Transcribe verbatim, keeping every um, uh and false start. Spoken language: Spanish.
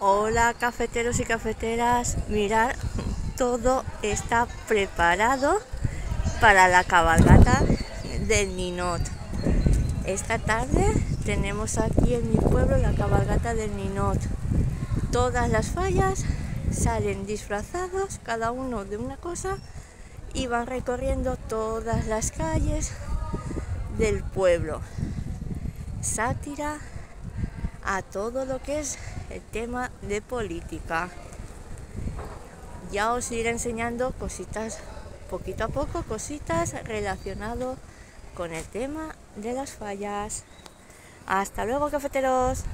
Hola cafeteros y cafeteras, mirad, todo está preparado para la cabalgata del Ninot. Esta tarde tenemos aquí en mi pueblo la cabalgata del Ninot. Todas las fallas salen disfrazados, cada uno de una cosa, y van recorriendo todas las calles del pueblo. Sátira a todo lo que es el tema de política. Ya os iré enseñando cositas, poquito a poco, cositas relacionadas con el tema de las fallas. Hasta luego, cafeteros.